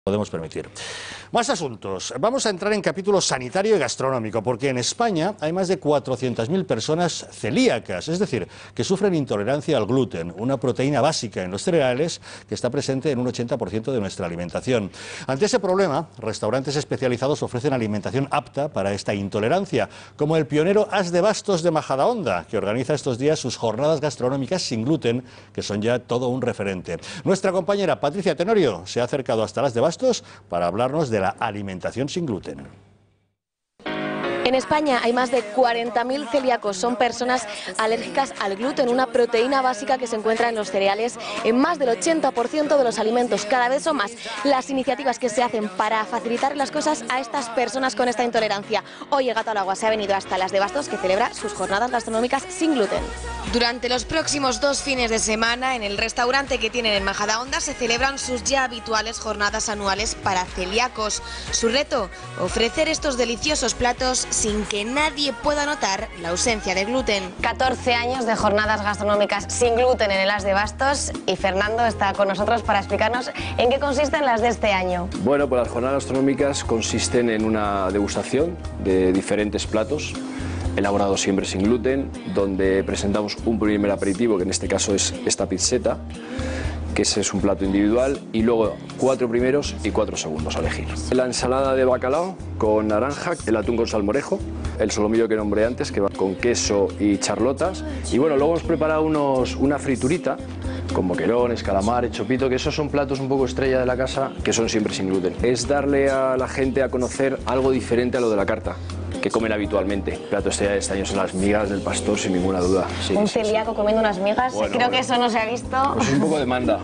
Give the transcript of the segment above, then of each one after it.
Podemos permitir. Más asuntos. Vamos a entrar en capítulo sanitario y gastronómico, porque en España hay más de 400.000 personas celíacas, es decir, que sufren intolerancia al gluten, una proteína básica en los cereales que está presente en un 80% de nuestra alimentación. Ante ese problema, restaurantes especializados ofrecen alimentación apta para esta intolerancia, como el pionero As de Bastos de Majadahonda, que organiza estos días sus jornadas gastronómicas sin gluten, que son ya todo un referente. Nuestra compañera Patricia Tenorio se ha acercado hasta As de Bastos para hablarnos de la alimentación sin gluten. En España hay más de 40.000 celíacos, son personas alérgicas al gluten, una proteína básica que se encuentra en los cereales en más del 80% de los alimentos. Cada vez son más las iniciativas que se hacen para facilitar las cosas a estas personas con esta intolerancia. Hoy el Gato al Agua se ha venido hasta Las de Bastos, que celebra sus jornadas gastronómicas sin gluten. Durante los próximos 2 fines de semana, en el restaurante que tienen en Majadahonda, se celebran sus ya habituales jornadas anuales para celíacos. Su reto, ofrecer estos deliciosos platos sin que nadie pueda notar la ausencia de gluten. 14 años de jornadas gastronómicas sin gluten en el As de Bastos, y Fernando está con nosotros para explicarnos en qué consisten las de este año. Bueno, pues las jornadas gastronómicas consisten en una degustación de diferentes platos elaborados siempre sin gluten, donde presentamos un primer aperitivo, que en este caso es esta pizzeta, que ese es un plato individual, y luego 4 primeros y 4 segundos a elegir. La ensalada de bacalao con naranja, el atún con salmorejo, el solomillo que nombré antes, que va con queso y charlotas, y bueno, luego hemos preparado una friturita con boquerones, calamares, chopito, que esos son platos un poco estrella de la casa, que son siempre sin gluten. Es darle a la gente a conocer algo diferente a lo de la carta que comen habitualmente. El plato estrella de este año son las migas del pastor, sin ninguna duda. Sí, un celíaco comiendo unas migas, bueno, creo que eso no se ha visto. Pues un poco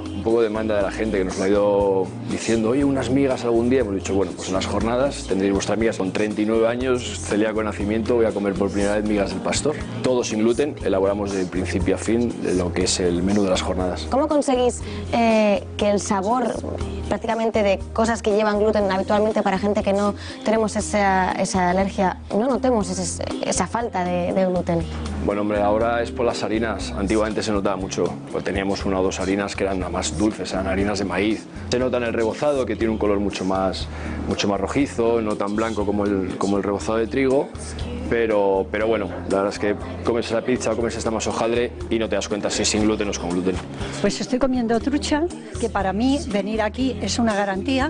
de demanda de la gente, que nos lo ha ido diciendo, oye, unas migas algún día. Hemos dicho, bueno, pues en las jornadas tendréis vuestras migas. Con 39 años, celíaco de nacimiento, voy a comer por primera vez migas del pastor. Todo sin gluten, elaboramos de principio a fin de lo que es el menú de las jornadas. ¿Cómo conseguís que el sabor prácticamente de cosas que llevan gluten habitualmente, para gente que no tenemos esa alergia, no notemos esa falta de gluten? Bueno, hombre, ahora es por las harinas. Antiguamente se notaba mucho, pues teníamos 1 o 2 harinas que eran más dulces, eran harinas de maíz. Se nota en el rebozado, que tiene un color mucho más rojizo, no tan blanco como el rebozado de trigo. Pero bueno, la verdad es que comes la pizza o comes esta masa hojaldre y no te das cuenta si es sin gluten o es con gluten. Pues estoy comiendo trucha, que para mí venir aquí es una garantía,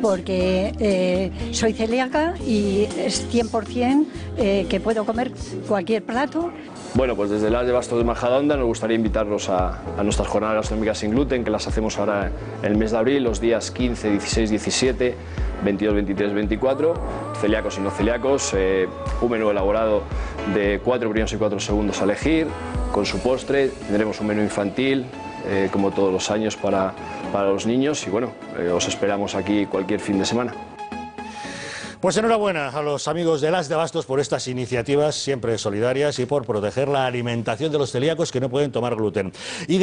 porque soy celíaca y es 100% que puedo comer cualquier plato. Bueno, pues desde el As de Bastos de Majadahonda nos gustaría invitarlos a nuestras jornadas gastronómicas sin gluten, que las hacemos ahora en el mes de abril, los días 15, 16, 17, 22, 23, 24, celíacos y no celíacos, un menú elaborado de 4 primeros y 4 segundos a elegir, con su postre. Tendremos un menú infantil, como todos los años, para los niños, y bueno, os esperamos aquí cualquier fin de semana. Pues enhorabuena a los amigos de As de Bastos por estas iniciativas siempre solidarias y por proteger la alimentación de los celíacos que no pueden tomar gluten.